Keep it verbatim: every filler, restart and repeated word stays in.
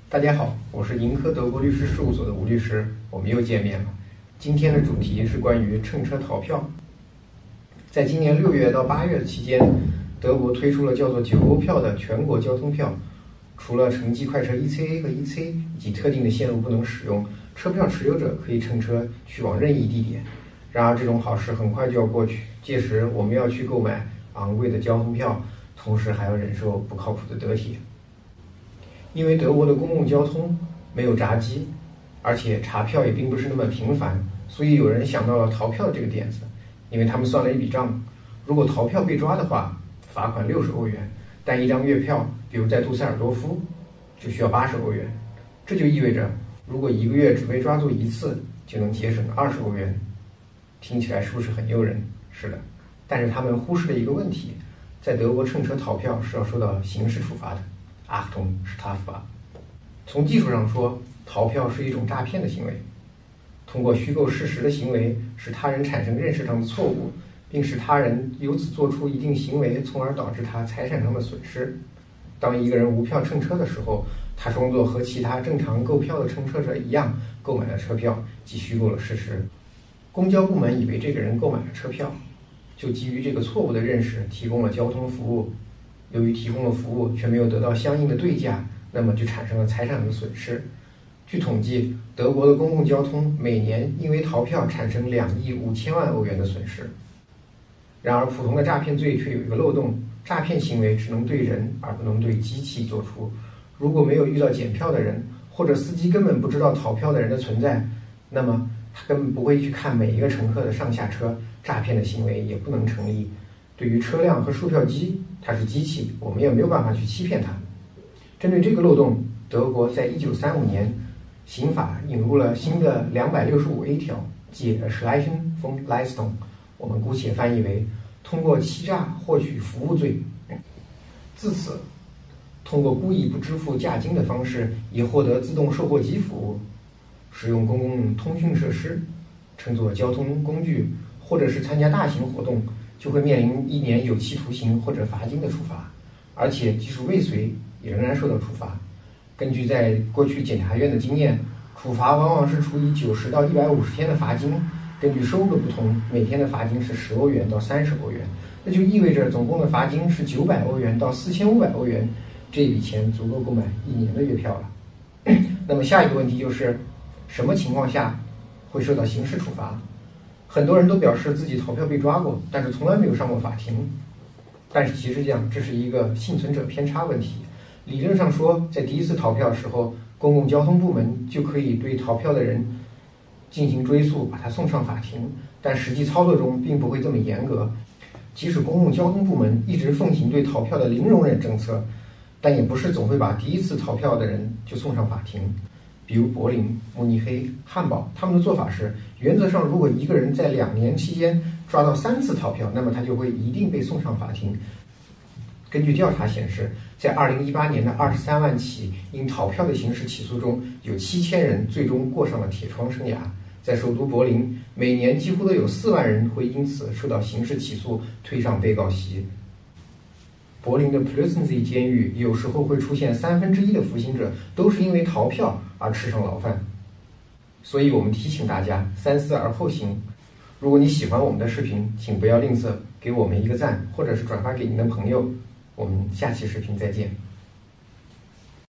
大家好，我是盈科德国律师事务所的吴律师，我们又见面了。今天的主题是关于乘车逃票。在今年六月到八月的期间，德国推出了叫做九欧票的全国交通票，除了城际快车 E C A 和 E C 以及特定的线路不能使用，车票持有者可以乘车去往任意地点。然而，这种好事很快就要过去，届时我们要去购买昂贵的交通票，同时还要忍受不靠谱的德铁。因为德国的公共交通没有闸机，而且查票也并不是那么频繁，所以有人想到了逃票这个点子。因为他们算了一笔账，如果逃票被抓的话，罚款六十欧元，但一张月票，比如在杜塞尔多夫，就需要八十欧元。这就意味着，如果一个月只被抓住一次，就能节省二十欧元。听起来是不是很诱人？是的，但是他们忽视了一个问题，在德国乘车逃票是要受到刑事处罚的。Achtung, strafbar。从技术上说，逃票是一种诈骗的行为。通过虚构事实的行为，使他人产生认识上的错误，并使他人由此做出一定行为，从而导致他财产上的损失。当一个人无票乘车的时候，他装作和其他正常购票的乘车者一样购买了车票，即虚构了事实。公交部门以为这个人购买了车票，就基于这个错误的认识提供了交通服务。由于提供了服务却没有得到相应的对价，那么就产生了财产的损失。据统计，德国的公共交通每年因为逃票产生两亿五千万欧元的损失。然而，普通的诈骗罪却有一个漏洞：诈骗行为只能对人而不能对机器做出。如果没有遇到检票的人，或者司机根本不知道逃票的人的存在，那么他根本不会去看每一个乘客的上下车，诈骗的行为也不能成立。对于车辆和售票机，它是机器，我们也没有办法去欺骗它。针对这个漏洞，德国在一九三五年刑法引入了新的两百六十五 A 条，即 Erschleichen von Leistung， 我们姑且翻译为通过欺诈获取服务罪。自此，通过故意不支付价金的方式以获得自动售货机服务，使用公共通讯设施，乘坐交通工具，或者是参加大型活动，就会面临一年有期徒刑或者罚金的处罚，而且即使未遂也仍然受到处罚。根据在过去检察院的经验，处罚往往是处以九十到一百五十天的罚金，根据收入的不同，每天的罚金是十欧元到三十欧元，那就意味着总共的罚金是九百欧元到四千五百欧元，这笔钱足够购买一年的月票了。那么下一个问题就是，什么情况下会受到刑事处罚？很多人都表示自己逃票被抓过，但是从来没有上过法庭。但是其实讲，这是一个幸存者偏差问题。理论上说，在第一次逃票的时候，公共交通部门就可以对逃票的人进行追诉，把他送上法庭。但实际操作中并不会这么严格。即使公共交通部门一直奉行对逃票的零容忍政策，但也不是总会把第一次逃票的人就送上法庭。比如柏林、慕尼黑、汉堡，他们的做法是，原则上如果一个人在两年期间抓到三次逃票，那么他就会一定被送上法庭。根据调查显示，在二零一八年的二十三万起因逃票的刑事起诉中，有七千人最终过上了铁窗生涯。在首都柏林，每年几乎都有四万人会因此受到刑事起诉，推上被告席。柏林的 Plötzensee 监狱有时候会出现三分之一的服刑者都是因为逃票而吃上牢饭。所以我们提醒大家三思而后行。如果你喜欢我们的视频，请不要吝啬给我们一个赞，或者是转发给您的朋友。我们下期视频再见。